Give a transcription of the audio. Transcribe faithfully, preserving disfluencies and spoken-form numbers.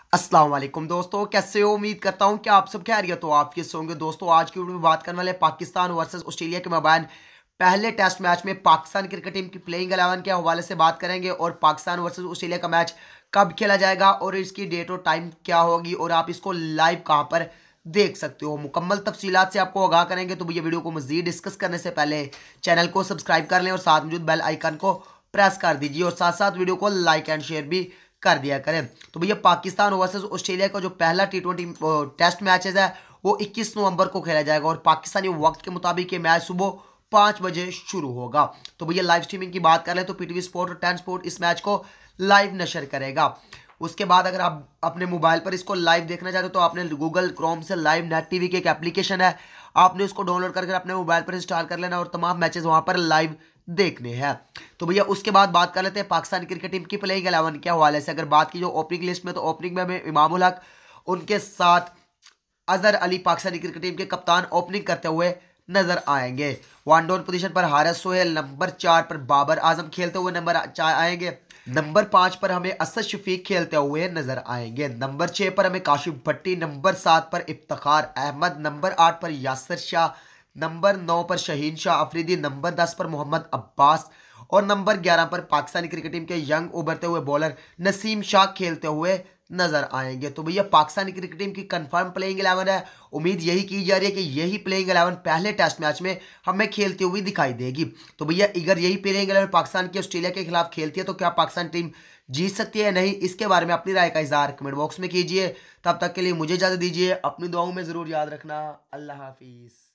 अस्सलाम वालेकुम दोस्तों, कैसे हो? उम्मीद करता हूं कि आप सब खैरियत हो, आप किस होंगे। दोस्तों आज की वीडियो में बात करने वाले पाकिस्तान वर्सेस ऑस्ट्रेलिया के मबाइन पहले टेस्ट मैच में पाकिस्तान क्रिकेट टीम की प्लेइंग इलेवन के हवाले से बात करेंगे और पाकिस्तान वर्सेस ऑस्ट्रेलिया का मैच कब खेला जाएगा और इसकी डेट और टाइम क्या होगी और आप इसको लाइव कहां पर देख सकते हो। मुकम्मल तफसीलात से आपको आगाह करेंगे। तो ये वीडियो को मजीद डिस्कस करने से पहले चैनल को सब्सक्राइब कर लें और साथ मौजूद बेल आइकन को प्रेस कर दीजिए और साथ साथ वीडियो को लाइक एंड शेयर भी कर दिया करें। तो भैया पाकिस्तान वर्सेस ऑस्ट्रेलिया का जो पहला टी ट्वेंटी टेस्ट मैचेस है वो इक्कीस नवंबर को खेला जाएगा और पाकिस्तानी वक्त के मुताबिक ये मैच सुबह पाँच बजे शुरू होगा। तो भैया लाइव स्ट्रीमिंग की बात कर ले तो पीटीवी स्पोर्ट और टेन स्पोर्ट इस मैच को लाइव नशर करेगा। उसके बाद अगर आप अपने मोबाइल पर इसको लाइव देखना चाहते हो तो आपने गूगल क्रोम से लाइव नेट टीवी की एक एप्लीकेशन है, आपने उसको डाउनलोड करके अपने मोबाइल पर इंस्टॉल कर लेना और तमाम मैचेस वहां पर लाइव देखने हैं। तो भैया उसके बाद बात कर लेते हैं पाकिस्तान क्रिकेट टीम की प्लेइंग इलेवन के हवाले से। अगर बात की जो ओपनिंग लिस्ट में तो ओपनिंग में हमें इमामुल हक, उनके साथ अजहर अली पाकिस्तानी क्रिकेट टीम के कप्तान ओपनिंग करते हुए नजर आएंगे। वन डाउन पोजीशन पर हारिस सोहेल, नंबर चार पर बाबर आजम खेलते हुए नंबर चार आएंगे। नंबर पांच पर हमें असद शफीक खेलते हुए नजर आएंगे। नंबर छह पर हमें काशिफ भट्टी, नंबर सात पर इफ्तिखार अहमद, नंबर आठ पर यासिर शाह, नंबर नौ पर शहीन शाह अफरीदी, नंबर दस पर मोहम्मद अब्बास और नंबर ग्यारह पर पाकिस्तानी क्रिकेट टीम के यंग उभरते हुए बॉलर नसीम शाह खेलते हुए नजर आएंगे। तो भैया पाकिस्तानी क्रिकेट टीम की कंफर्म प्लेइंग इलेवन है। उम्मीद यही की जा रही है कि यही प्लेइंग इलेवन पहले टेस्ट मैच में हमें खेलती हुई दिखाई देगी। तो भैया अगर यही प्लेइंग इलेवन पाकिस्तान की ऑस्ट्रेलिया के खिलाफ खेलती है तो क्या पाकिस्तान टीम जीत सकती है या नहीं, इसके बारे में अपनी राय का इजहार कमेंट बॉक्स में कीजिए। तब तक के लिए मुझे इजाजत दीजिए, अपनी दुआओं में जरूर याद रखना। अल्लाह हाफिज।